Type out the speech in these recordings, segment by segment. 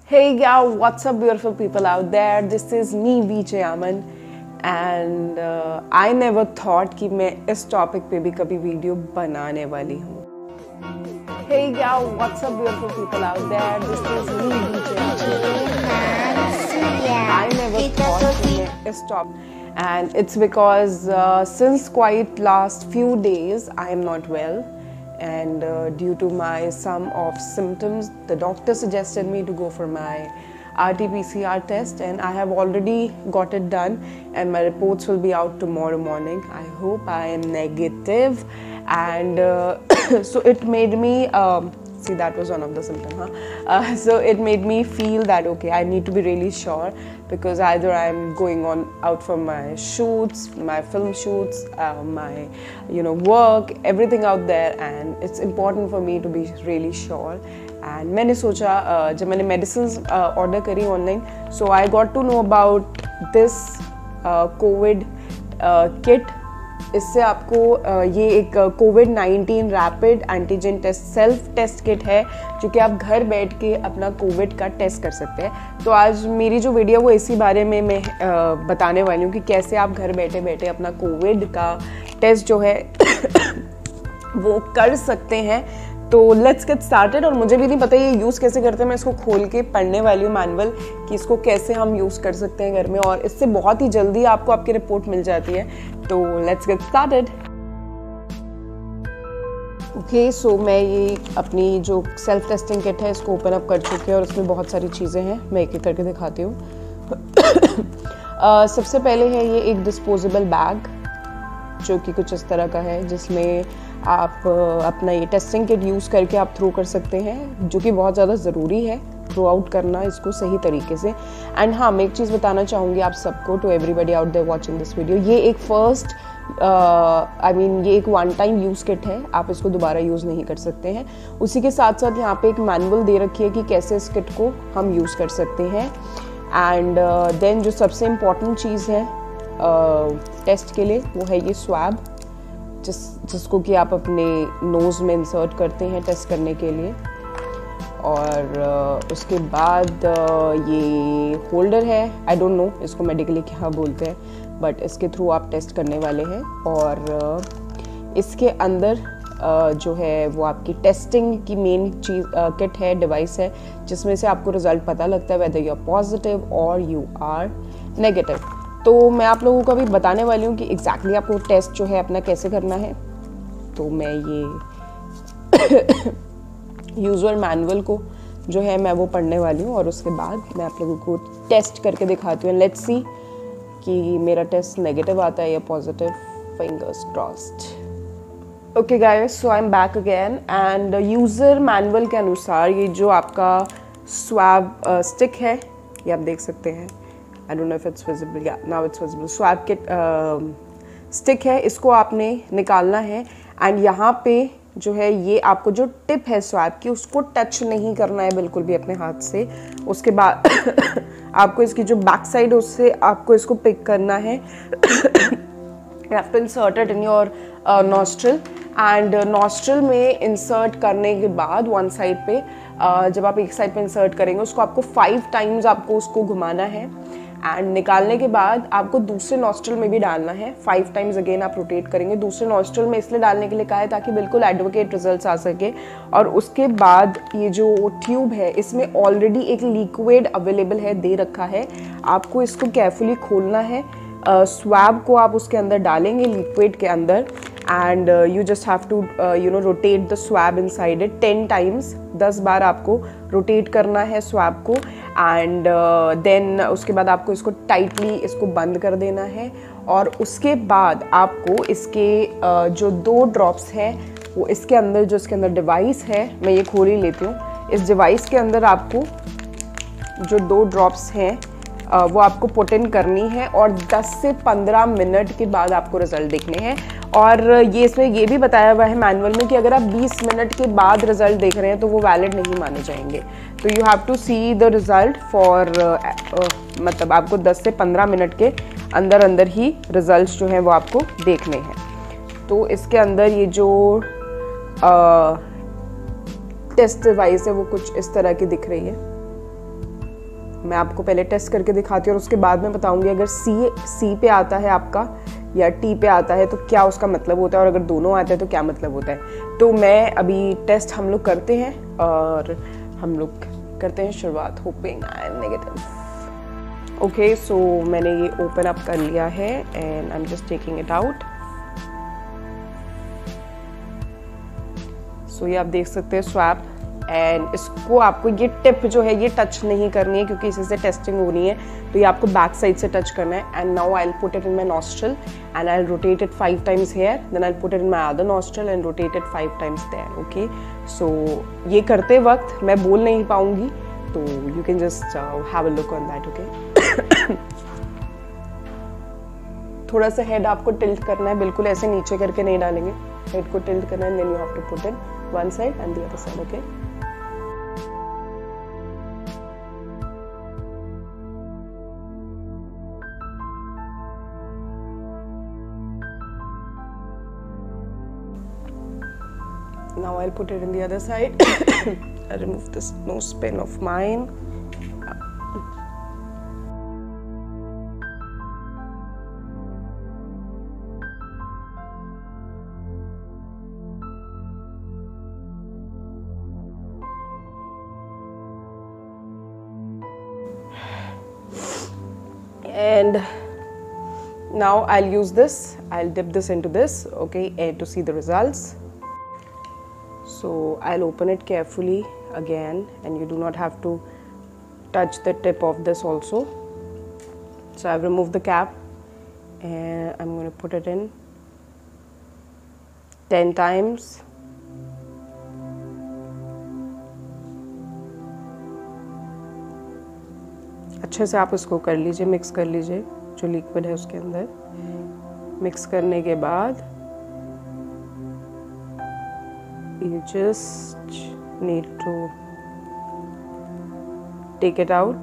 Hey y'all, what's up beautiful people out there? This is me BJ Aman and I never thought कि मैं इस topic पे भी कभी वीडियो बनाने वाली हूँ. Hey y'all, what's up beautiful people out there? This is me BJ Aman. I never thought कि मैं इस topic and it's because since quite last few days I am not well. And due to my some of symptoms, the doctor suggested me to go for my RT-PCR test, and I have already got it done, and my reports will be out tomorrow morning. I hope I am negative, and so it made me see, that was one of the symptoms, so it made me feel that okay, I need to be really sure, because either I'm going on out for my shoots, my film shoots, my work, everything out there, and it's important for me to be really sure. And मैंने सोचा जब मैंने medicines order करी online, so I got to know about this COVID kit. इससे आपको ये एक कोविड-19 rapid antigen test self test kit है जो कि आप घर बैठ के अपना कोविड का टेस्ट कर सकते हैं. तो आज मेरी जो वीडियो वो इसी बारे में मैं बताने वाली हूँ कि कैसे आप घर बैठे बैठे अपना कोविड का टेस्ट जो है वो कर सकते हैं. तो लेट्स गेट स्टार्टेड. और मुझे भी नहीं पता ये यूज़ कैसे करते हैं. मैं इसको खोल के पढ़ने वाली हूँ मैनुअल कि इसको कैसे हम यूज़ कर सकते हैं घर में, और इससे बहुत ही जल्दी आपको आपकी रिपोर्ट मिल जाती है. तो let's get started. Okay, so मैं ये अपनी जो सेल्फ टेस्टिंग किट है इसको ओपन अप कर चुकी है और इसमें बहुत सारी चीज़ें हैं. मैं एक एक करके दिखाती हूँ. सबसे पहले है ये एक डिस्पोजेबल बैग जो कि कुछ इस तरह का है, जिसमें आप अपना ये टेस्टिंग किट यूज़ करके आप थ्रो कर सकते हैं, जो कि बहुत ज़्यादा ज़रूरी है थ्रो आउट करना इसको सही तरीके से. एंड हाँ, मैं एक चीज़ बताना चाहूँगी आप सबको, to everybody out there watching this video, ये एक ये एक वन टाइम यूज़ किट है. आप इसको दोबारा यूज़ नहीं कर सकते हैं. उसी के साथ साथ यहाँ पे एक मैनुअल दे रखी है कि कैसे इस किट को हम यूज़ कर सकते हैं. एंड देन जो सबसे इम्पॉर्टेंट चीज़ है टेस्ट के लिए वो है ये स्वैब, जिसको कि आप अपने नोज़ में इंसर्ट करते हैं टेस्ट करने के लिए. और उसके बाद ये होल्डर है. आई डोंट नो इसको मेडिकली क्या बोलते हैं, बट इसके थ्रू आप टेस्ट करने वाले हैं. और इसके अंदर जो है वो आपकी टेस्टिंग की मेन चीज़ किट है, डिवाइस है, जिसमें से आपको रिज़ल्ट पता लगता है वेदर यू आर पॉजिटिव और यू आर नेगेटिव. तो मैं आप लोगों को अभी बताने वाली हूँ कि एग्जैक्टली आपको टेस्ट जो है अपना कैसे करना है. तो मैं ये यूजुअल मैनुअल को जो है मैं वो पढ़ने वाली हूँ, और उसके बाद मैं आप लोगों को टेस्ट करके दिखाती हूँ. लेट्स सी कि मेरा टेस्ट नेगेटिव आता है या positive. Fingers crossed. Okay guys, so I am back again. And user manual के अनुसार ये जो आपका स्वैब स्टिक है, ये आप देख सकते हैं. I don't know if it's visible. Yeah, now it's visible. Swab kit stick है, इसको आपने निकालना है. एंड यहाँ पे जो है ये आपको जो टिप है स्वैब की उसको टच नहीं करना है बिल्कुल भी अपने हाथ से. उसके बाद आपको इसकी जो बैक साइड है उससे आपको इसको पिक करना है. You have to insert it in your nostril. And nostril में इंसर्ट करने के बाद वन साइड पे जब आप एक साइड पे इंसर्ट करेंगे उसको आपको 5 टाइम्स आपको उसको घुमाना है. एंड निकालने के बाद आपको दूसरे नॉस्ट्रल में भी डालना है. 5 टाइम्स अगेन आप रोटेट करेंगे. दूसरे नॉस्ट्रल में इसलिए डालने के लिए कहा है ताकि बिल्कुल एडवोकेट रिजल्ट्स आ सके. और उसके बाद ये जो ट्यूब है इसमें ऑलरेडी एक लिक्विड अवेलेबल है, दे रखा है. आपको इसको केयरफुली खोलना है. स्वैब को आप उसके अंदर डालेंगे लिक्विड के अंदर. And you just have to rotate the swab inside it 10 times. 10 बार आपको रोटेट करना है स्वैब को. एंड देन उसके बाद आपको इसको टाइटली इसको बंद कर देना है. और उसके बाद आपको इसके जो 2 ड्रॉप्स हैं वो इसके अंदर, जो इसके अंदर डिवाइस है, मैं ये खोल ही लेती हूँ. इस डिवाइस के अंदर आपको जो 2 ड्रॉप्स हैं वो आपको पुट इन करनी है. और 10 से 15 मिनट के बाद आपको रिजल्ट देखने हैं. और ये इसमें ये भी बताया हुआ है मैनुअल में कि अगर आप 20 मिनट के बाद रिजल्ट देख रहे हैं तो वो वैलिड नहीं माने जाएंगे. तो you have to see the result for मतलब आपको 10 से 15 मिनट के अंदर अंदर ही रिजल्ट्स जो हैं वो आपको देखने हैं. तो इसके अंदर ये जो टेस्ट डिवाइस है वो कुछ इस तरह की दिख रही है. मैं आपको पहले टेस्ट करके दिखाती हूँ और उसके बाद में बताऊँगी अगर सी पे आता है आपका या टी पे आता है तो क्या उसका मतलब होता है, और अगर दोनों आते हैं तो क्या मतलब होता है। तो मैं अभी टेस्ट हम लोग करते हैं और हम लोग करते हैं शुरुआत। Hoping I am negative. Okay, so मैंने ये ओपन अप कर लिया है and I am just taking it out. So ये आप देख सकते हैं स्वैप, एंड इसको आपको ये टिप जो है ये टच नहीं करनी है क्योंकि इसी से टेस्टिंग होनी है, तो ये आपको बैक साइड से टच करना है। And now I will put it in my nostril and I will rotate it 5 times here, then I'll put it in my other nostril and rotate it 5 times there. Okay, so ये करते वक्त मैं बोल नहीं पाऊंगी, तो you can just have a look on that. Okay. थोड़ा सा हेड आपको टिल्ट करना है, बिल्कुल ऐसे नीचे करके नहीं डालेंगे, हेड को टिल्ट करना है, then you have to put in one side and the other side. Okay. Now I'll put it in the other side. I remove this nose pin of mine. And now I'll use this, I'll dip this into this, okay, and to see the results. So I'll open it carefully again, and you do not have to touch the tip of this also. So I've removed the cap and I'm going to put it in 10 times. अच्छे से आप इसको कर लीजिए, mix कर लीजिए जो liquid है उसके अंदर। मिक्स करने के बाद you just need to take it out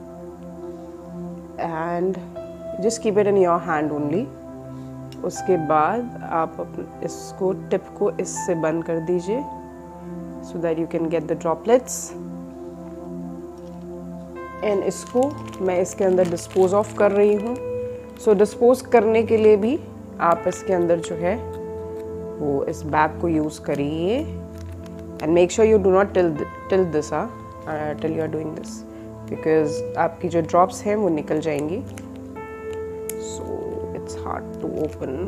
and just keep it in your hand only. उसके बाद आप इसको टिप को इससे बंद कर दीजिए so that you can get the droplets, and इसको मैं इसके अंदर डिस्पोज ऑफ कर रही हूँ। सो डिस्पोज करने के लिए भी आप इसके अंदर जो है वो इस बैग को यूज़ करिए, and make sure you do not till this till you are doing this, because आपकी जो ड्रॉप्स हैं वो निकल जाएंगी। So it's hard to open.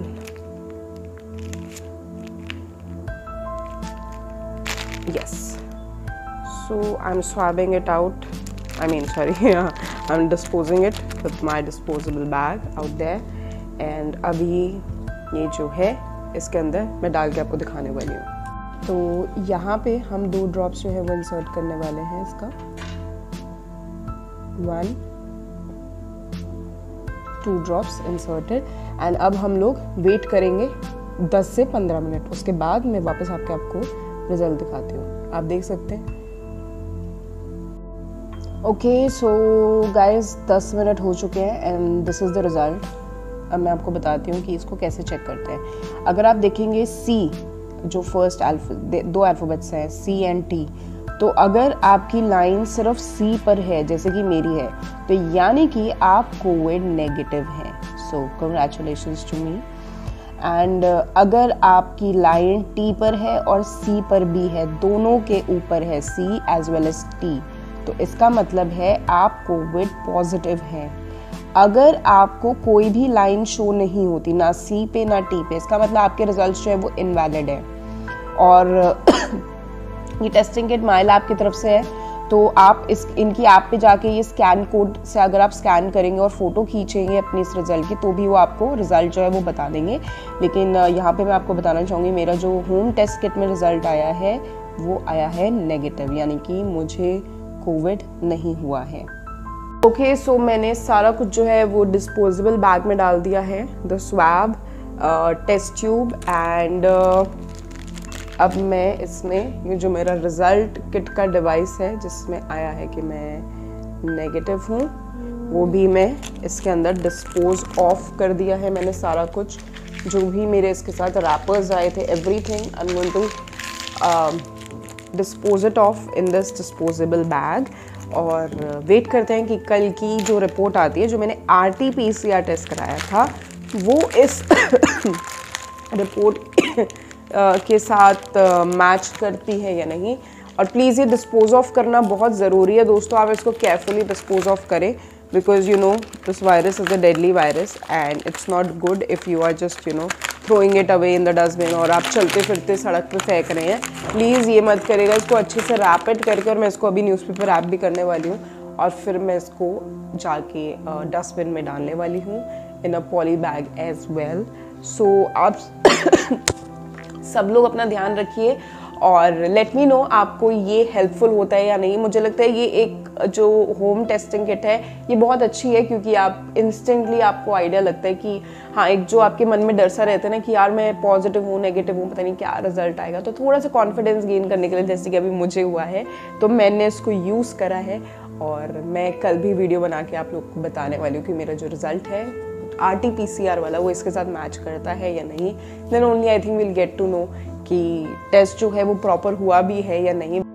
Yes, so I am swabbing it out, I mean sorry, I'm disposing it with my disposable bag out there, and अभी ये जो है इसके अंदर मैं डाल के आपको दिखाने वाली हूँ। तो यहाँ पे हम 2 ड्रॉप्स जो है वो इंसर्ट करने वाले हैं इसका, 1 2 ड्रॉप्स इंसर्टेड, एंड अब हम लोग वेट करेंगे 10 से 15 मिनट। उसके बाद मैं वापस आपको रिजल्ट दिखाती हूँ। आप देख सकते हैं। ओके, सो गाइज 10 मिनट हो चुके हैं and this is the result. अब मैं आपको बताती हूँ कि इसको कैसे चेक करते हैं। अगर आप देखेंगे सी, जो फर्स्ट 2 अल्फ़ाबेट्स हैं सी एंड टी, तो अगर आपकी लाइन सिर्फ सी पर है जैसे कि मेरी है, तो यानी कि आप कोविड नेगेटिव हैं। So congratulations to me. And अगर आपकी लाइन टी पर है और सी पर भी है, दोनों के ऊपर है C as well as T, तो इसका मतलब है आप कोविड पॉजिटिव हैं। अगर आपको कोई भी लाइन शो नहीं होती, ना सी पे ना टी पे, इसका मतलब आपके रिजल्ट्स जो है वो इनवैलिड है। और ये टेस्टिंग किट माई लैब की तरफ से है, तो आप इनकी ऐप पे जाके ये स्कैन कोड से अगर आप स्कैन करेंगे और फोटो खींचेंगे अपनी इस रिजल्ट की, तो भी वो आपको रिजल्ट जो है वो बता देंगे। लेकिन यहाँ पे मैं आपको बताना चाहूँगी, मेरा जो होम टेस्ट किट में रिजल्ट आया है वो आया है नेगेटिव, यानी कि मुझे कोविड नहीं हुआ है। ओके, सो मैंने सारा कुछ जो है वो डिस्पोजेबल बैग में डाल दिया है, the swab, test tube, and अब मैं इसमें ये जो मेरा रिज़ल्ट किट का डिवाइस है जिसमें आया है कि मैं नेगेटिव हूँ, वो भी मैं इसके अंदर डिस्पोज ऑफ कर दिया है। मैंने सारा कुछ जो भी मेरे इसके साथ रैपर्स आए थे, everything I am going to dispose it off in this disposable bag. और वेट करते हैं कि कल की जो रिपोर्ट आती है, जो मैंने RT-PCR टेस्ट कराया था, वो इस रिपोर्ट के साथ मैच करती है या नहीं। और प्लीज़ ये डिस्पोज ऑफ करना बहुत ज़रूरी है दोस्तों, आप इसको केयरफुली डिस्पोज ऑफ करें, because you know this virus is a deadly virus and it's not good if you are just throwing it away in the dustbin और आप चलते फिरते सड़क पे फेंक रहे हैं। प्लीज़ ये मत करेगा, इसको अच्छे से रैप इट करके, और मैं इसको अभी न्यूज़पेपर रैप भी करने वाली हूँ और फिर मैं इसको जाके डस्टबिन में डालने वाली हूँ in a poly bag as well. So आप सब लोग अपना ध्यान रखिए और लेट मी नो आपको ये हेल्पफुल होता है या नहीं। मुझे लगता है ये एक जो होम टेस्टिंग किट है ये बहुत अच्छी है, क्योंकि आप इंस्टेंटली आपको आइडिया लगता है कि हाँ, एक जो आपके मन में डर सा रहता है ना कि यार मैं पॉजिटिव हूँ नेगेटिव हूँ, पता नहीं क्या रिजल्ट आएगा, तो थोड़ा सा कॉन्फिडेंस गेन करने के लिए, जैसे कि अभी मुझे हुआ है, तो मैंने इसको यूज़ करा है और मैं कल भी वीडियो बना के आप लोग को बताने वाली हूँ कि मेरा जो रिज़ल्ट है RT-PCR वाला वो इसके साथ मैच करता है या नहीं। Then only I think will get to know कि टेस्ट जो है वो प्रॉपर हुआ भी है या नहीं।